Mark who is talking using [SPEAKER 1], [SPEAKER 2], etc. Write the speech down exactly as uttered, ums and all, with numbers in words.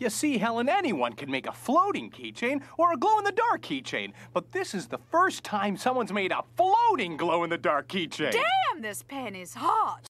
[SPEAKER 1] You see, Helen, anyone can make a floating keychain or a glow-in-the-dark keychain, but this is the first time someone's made a floating glow-in-the-dark keychain.
[SPEAKER 2] Damn, this pen is hot.